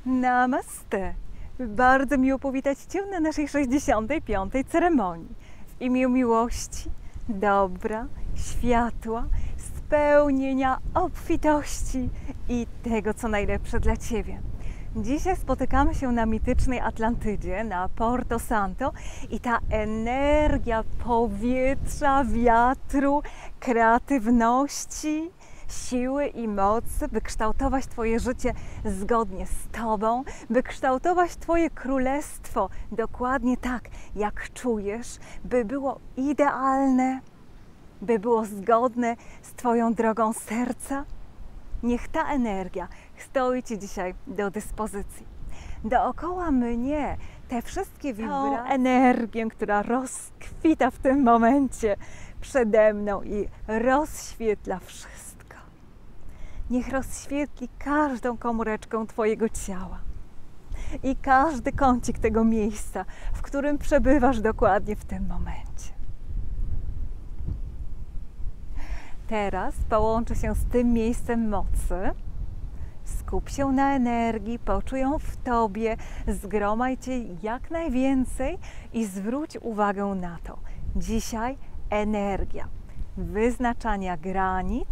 Namaste! Bardzo miło powitać Cię na naszej 65. ceremonii. W imię miłości, dobra, światła, spełnienia, obfitości i tego, co najlepsze dla Ciebie. Dzisiaj spotykamy się na mitycznej Atlantydzie, na Porto Santo i ta energia powietrza, wiatru, kreatywności, siły i mocy, by kształtować Twoje życie zgodnie z Tobą, by kształtować Twoje królestwo dokładnie tak, jak czujesz, by było idealne, by było zgodne z Twoją drogą serca. Niech ta energia stoi Ci dzisiaj do dyspozycji. Dookoła mnie te wszystkie wibracje, energię, która rozkwita w tym momencie przede mną i rozświetla wszystko. Niech rozświetli każdą komóreczkę Twojego ciała i każdy kącik tego miejsca, w którym przebywasz dokładnie w tym momencie. Teraz połączę się z tym miejscem mocy, skup się na energii, poczuj ją w Tobie, zgromadź jej jak najwięcej i zwróć uwagę na to. Dzisiaj energia wyznaczania granic,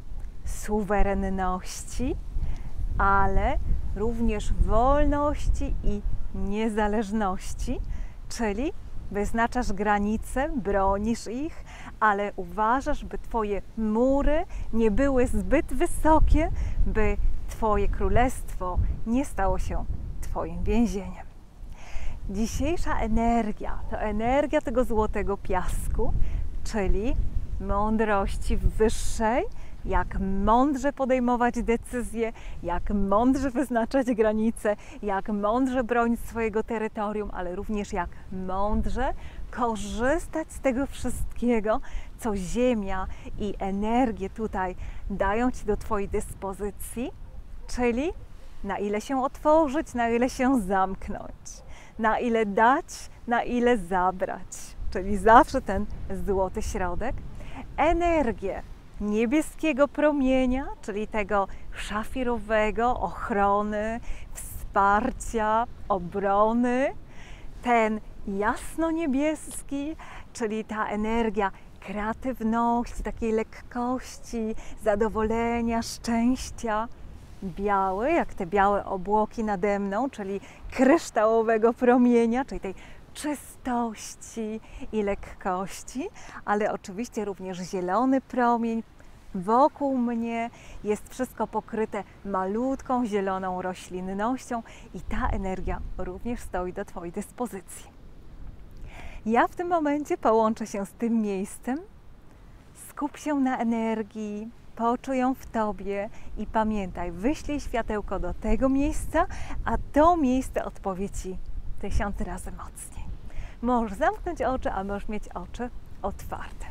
suwerenności, ale również wolności i niezależności, czyli wyznaczasz granice, bronisz ich, ale uważasz, by Twoje mury nie były zbyt wysokie, by Twoje królestwo nie stało się Twoim więzieniem. Dzisiejsza energia to energia tego złotego piasku, czyli mądrości wyższej, jak mądrze podejmować decyzje, jak mądrze wyznaczać granice, jak mądrze bronić swojego terytorium, ale również jak mądrze korzystać z tego wszystkiego, co Ziemia i energie tutaj dają Ci do Twojej dyspozycji, czyli na ile się otworzyć, na ile się zamknąć, na ile dać, na ile zabrać, czyli zawsze ten złoty środek. Energię niebieskiego promienia, czyli tego szafirowego, ochrony, wsparcia, obrony, ten jasno-niebieski, czyli ta energia kreatywności, takiej lekkości, zadowolenia, szczęścia, biały, jak te białe obłoki nade mną, czyli kryształowego promienia, czyli tej czystości i lekkości, ale oczywiście również zielony promień. Wokół mnie jest wszystko pokryte malutką zieloną roślinnością i ta energia również stoi do Twojej dyspozycji. Ja w tym momencie połączę się z tym miejscem, skup się na energii, poczuj ją w Tobie i pamiętaj, wyślij światełko do tego miejsca, a to miejsce odpowie Ci 1000 razy mocniej. Możesz zamknąć oczy, a możesz mieć oczy otwarte.